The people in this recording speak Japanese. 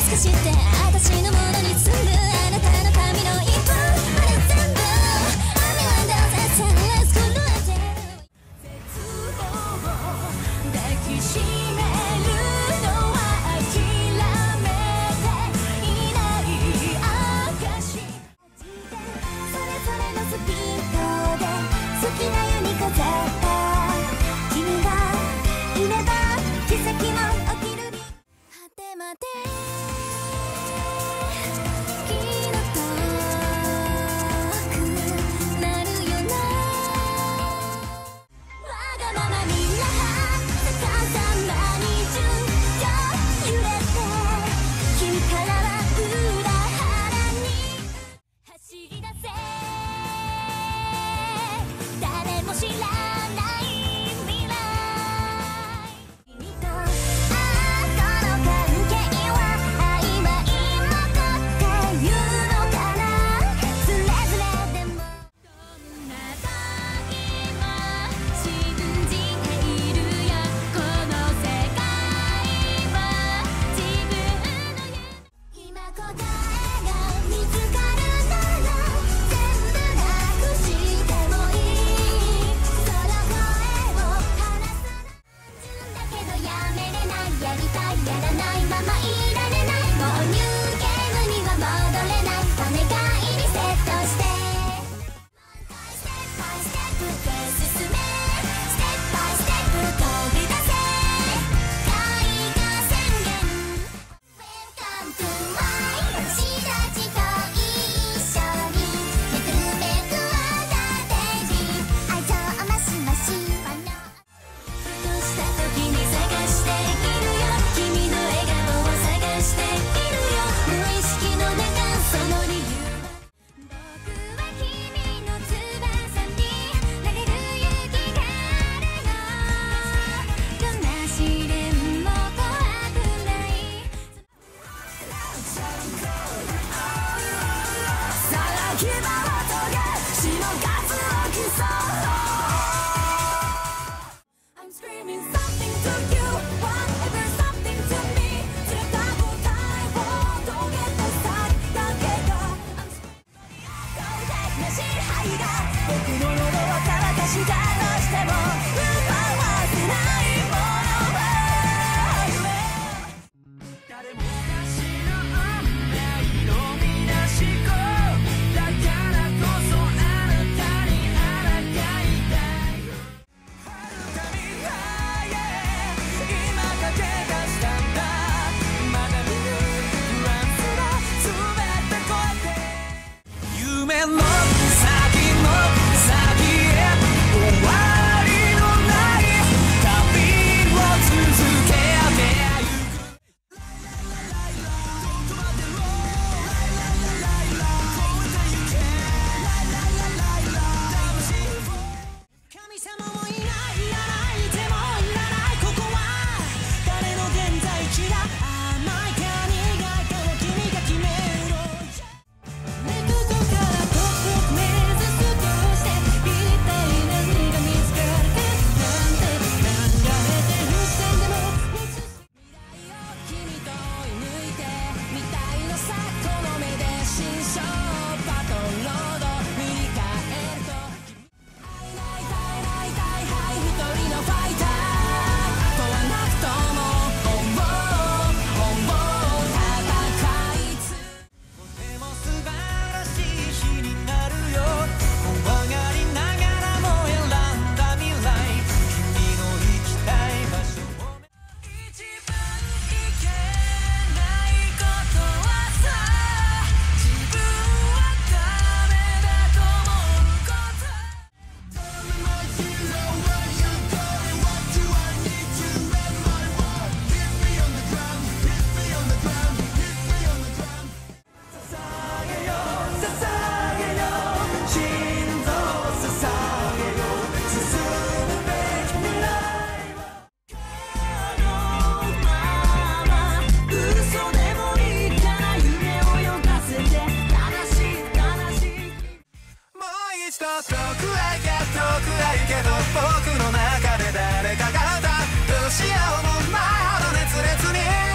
しくして私のものにするあなたの髪の一本あれ全部雨はどうせレス狂って絶望を抱きしめるのは諦めていない証それぞれのスピードで好きなように飾った君がいれば奇跡も起きる果てまで気の遠くなるよなわがままにな逆さまに順と揺れて君からは裏腹に走り出せ誰も知らない未来君とあとの関係は曖昧もとっていうのかなズレズレでもどんな時も信じているよこの世界は自分の夢今答えが見つかるなら全部なくしてもいいその声を離さない純だけどやめれないやりたいやらないままいられないもうニューゲームには戻れないお願いリセットしてステップバイステップで進めステップバイステップ飛び出せ絵画宣言 Welcome to my 私たちと一緒にめくめくあだでに愛情をマシマシはのふとした時に探しているよ君の笑顔を探しているよ無意識の中その理由は僕は君の翼になれる勇気があるよどんな試練も怖くないさあ牙を研げ死の数を競うI'm screaming something to you, whatever something to me ずれた答えを遂げた先だけが I'm screaming 完璧な支配が僕の喉を乾かしたとしても奪わせないものはある誰もが知る運命のみなし子だからこそあなたにあらがいたい遥か未来へ今駆け出したんだまだ見ぬ不安すら全て越えて夢の先の先へ終わりのない旅を続けてゆく神様もいないいらないでもいらないここは誰の現在地だ甘いか苦いかは君が決めろねここからトップを目指すとして一体何が見つかるかなんて考えてる視点でも未来を君と追い抜いてみたいのさこの目で新章パトロード振り返ると会えない耐えない大敗一人のファイターとはなくとも本望戦いつとても素晴らしい日になるよ怖がりながらも選んだ未来君の行きたい場所を一番いけないことはさ自分はダメだと思うこと Tell me my hero where you going what do I need to make my world hit me on the ground hit me on the ground hit me on the ground 捧げよう捧げよう心臓を捧げよう進むべき未来をこのまま嘘でもいいから夢をよかせて悲しい悲しいもう一度遠くへ行けど僕の中で誰かが歌うどうしようもないほど熱烈に